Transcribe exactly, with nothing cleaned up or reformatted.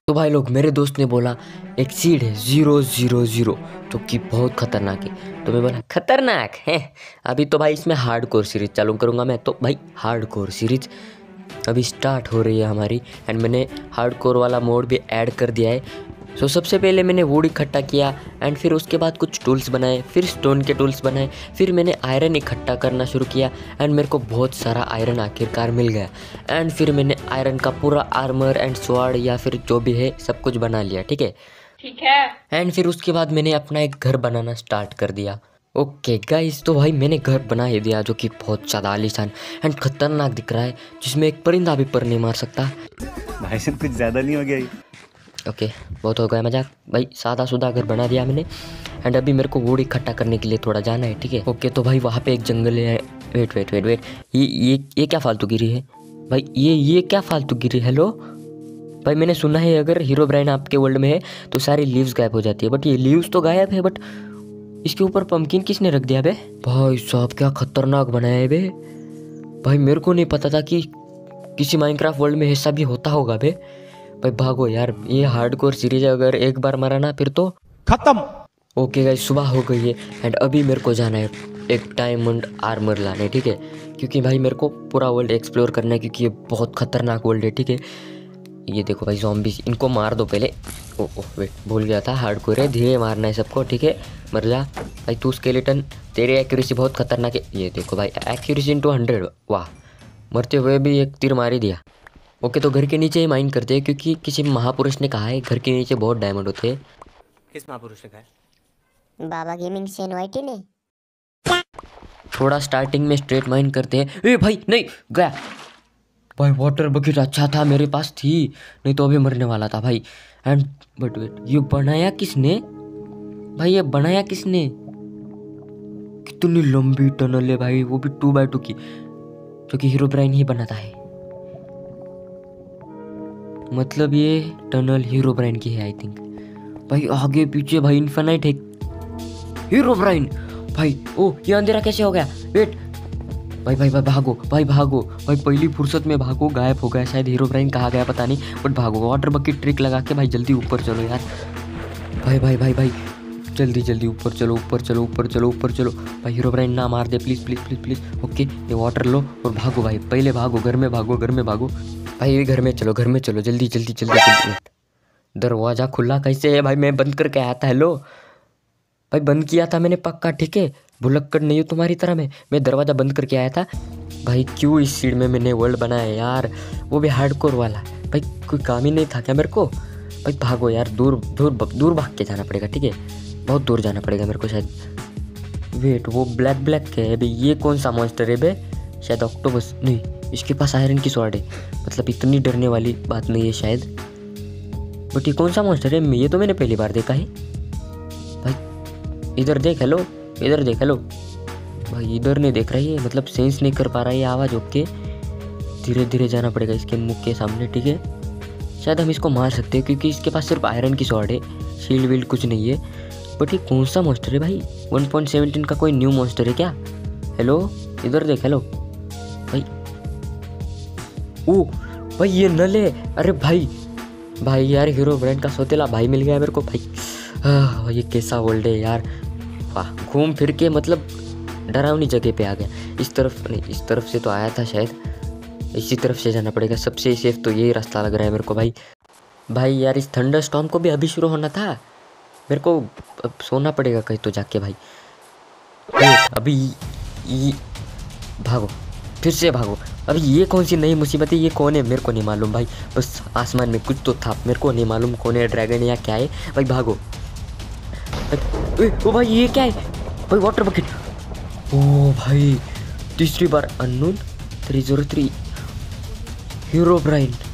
तो भाई लोग मेरे दोस्त ने बोला एक सीड है जीरो जीरो जीरो जो कि बहुत खतरनाक है। तो मैं बोला खतरनाक है, अभी तो भाई इसमें हार्ड कोर सीरीज चालू करूँगा मैं। तो भाई हार्ड कोर सीरीज अभी स्टार्ट हो रही है हमारी, एंड मैंने हार्ड कोर वाला मोड भी ऐड कर दिया है। सो so, सबसे पहले मैंने वुड इकट्ठा किया, एंड फिर उसके बाद कुछ टूल्स बनाए, फिर स्टोन के टूल्स बनाए, फिर मैंने आयरन इकट्ठा करना शुरू किया, एंड मेरे को बहुत सारा आयरन आखिरकार मिल गया। एंड फिर मैंने आयरन का पूरा आर्मर एंड स्वॉर्ड या फिर जो भी है सब कुछ बना लिया। ठीक है ठीक है। एंड फिर उसके बाद मैंने अपना एक घर बनाना स्टार्ट कर दिया। ओके गाइस, तो भाई मैंने घर बना ही दिया जो कि बहुत ज़्यादा आलीशान एंड खतरनाक दिख रहा है, जिसमें एक परिंदा भी पर नहीं मार सकता। भाई साहब कुछ ज़्यादा नहीं हो गया? ओके okay, बहुत हो गया मजाक। भाई सादा सुदा घर बना दिया मैंने, एंड अभी मेरे को वुड इकट्ठा करने के लिए थोड़ा जाना है। ठीक है ओके okay, तो भाई वहाँ पे एक जंगल है। वेट वेट वेट वेट ये ये ये क्या फालतू गिरी है भाई? ये ये क्या फालतू गिरी? हेलो भाई, मैंने सुना है अगर हीरो ब्राइन आपके वर्ल्ड में है तो सारी लीव्स गायब हो जाती है, बट ये लीव्स तो गायब है, बट इसके ऊपर पंपकिन किसने रख दिया बे? भाई साहब क्या खतरनाक बनाया है बे। भाई मेरे को नहीं पता था कि किसी माइनक्राफ्ट वर्ल्ड में ऐसा भी होता होगा बे। भाई भागो यार, ये हार्डकोर सीरीज है, अगर एक बार मारा ना फिर तो खत्म। ओके गाइस, सुबह हो गई है एंड अभी मेरे को जाना है एक डायमंड आर्मर लाने। ठीक है, क्योंकि भाई मेरे को पूरा वर्ल्ड एक्सप्लोर करना है, क्योंकि ये बहुत खतरनाक वर्ल्ड है। ठीक है, ये देखो भाई ज़ॉम्बीज, इनको मार दो पहले। ओ ओ वेट, भूल गया था हार्डकोर है, धीरे मारना है सबको। ठीक है, मर जा भाई तू स्केलेटन, तेरी एक्यूरेसी बहुत खतरनाक है। ये देखो भाई एक्यूरेसी इंटू हंड्रेड, वाह, मरते हुए भी एक तीर मार ही दिया। ओके तो घर के नीचे ही माइन करते हैं, क्योंकि किसी महापुरुष ने कहा है घर के नीचे बहुत डायमंड होते हैं। किस महापुरुष ने कहा है? बाबा गेमिंग से इनवाइटी ने। थोड़ा स्टार्टिंग में स्ट्रेट माइन करते हैं। ए भाई नहीं गया भाई, वाटर बकेट अच्छा था मेरे पास थी, नहीं तो अभी मरने वाला था भाई। एंड बट वेट, ये बनाया किसने भाई? ये बनाया किसने? कितनी लंबी टनल है भाई, वो भी टू बाई टू की, जो कि हीरो ब्राइन ही बनाता है। मतलब ये टनल हीरो ब्राइन की है आई थिंक। भाई आगे पीछे भाई इन्फिनाइट है हीरो ब्राइन। भाई ओ ये अंधेरा कैसे हो गया? वेट भाई भाई भाई भागो भाई भागो भाई, पहली फुर्सत में भागो, गायब हो गया शायद हीरो ब्राइन, कहाँ गया पता नहीं, बट भागो। वाटर बकेट ट्रिक लगा के भाई जल्दी ऊपर चलो यार। भाई भाई भाई भाई जल्दी जल्दी ऊपर चलो ऊपर चलो ऊपर चलो ऊपर चलो भाई, हीरो ब्राइन ना मार दे please please please please. Okay ये वाटर लो और भागो भाई, पहले भागो, घर में भागो, घर में भागो भाई, ये घर में चलो, घर में चलो जल्दी जल्दी जल्दी जल्दी। दरवाज़ा खुला कैसे है भाई? मैं बंद करके आया था। हेलो भाई, बंद किया था मैंने पक्का। ठीक है, भुलक्कड़ नहीं हूँ तुम्हारी तरह मैं मैं दरवाज़ा बंद करके आया था। भाई क्यों इस सीड में मैंने वर्ल्ड बनाया यार, वो भी हार्डकोर वाला। भाई कोई काम ही नहीं था क्या मेरे को? भाई भागो यार, दूर दूर दूर भाग के जाना पड़ेगा। ठीक है, बहुत दूर जाना पड़ेगा मेरे को शायद। वेट वो ब्लैक ब्लैक है भाई, ये कौन सा मॉन्स्टर है बे? शायद ऑक्टोपस नहीं, इसके पास आयरन की स्वॉर्ड है, मतलब इतनी डरने वाली बात नहीं है शायद। बट ये कौन सा मॉन्स्टर है? ये तो मैंने पहली बार देखा है। भाई इधर देख, हेलो इधर देख, हेलो भाई इधर नहीं देख रही है, मतलब सेंस नहीं कर पा रहा है ये आवाज़। ओके धीरे धीरे जाना पड़ेगा इसके मुख के सामने। ठीक है, शायद हम इसको मार सकते हैं क्योंकि इसके पास सिर्फ आयरन की स्वॉर्ड है, शील्ड वील्ड कुछ नहीं है। बट ये कौन सा मॉन्स्टर है भाई? वन पॉइंट सेवनटीन का कोई न्यू मॉन्स्टर है क्या? हेलो इधर देख, हेलो भाई। ओ भाई ये नल है। अरे भाई भाई यार, हीरो ब्रांड का सौतेला भाई मिल गया मेरे को भाई। आ, ये कैसा वर्ल्ड है यार, वाह। घूम फिर के मतलब डरावनी जगह पे आ गया। इस तरफ नहीं, इस तरफ से तो आया था शायद, इसी तरफ से जाना पड़ेगा। सबसे सेफ तो यही रास्ता लग रहा है मेरे को भाई। भाई यार इस थंडर स्टॉर्म को भी अभी शुरू होना था, मेरे को अब सोना पड़ेगा कहीं तो जाके भाई। अभी ये भागो, फिर से भागो। अभी ये कौन सी नई मुसीबत है? ये कौन है मेरे को नहीं मालूम भाई, बस आसमान में कुछ तो था, मेरे को नहीं मालूम कौन है, ड्रैगन या क्या है भाई। भागो ओ भाई, ये क्या है भाई? Water bucket. ओ भाई तीसरी बार unknown three zero three hero Bryan.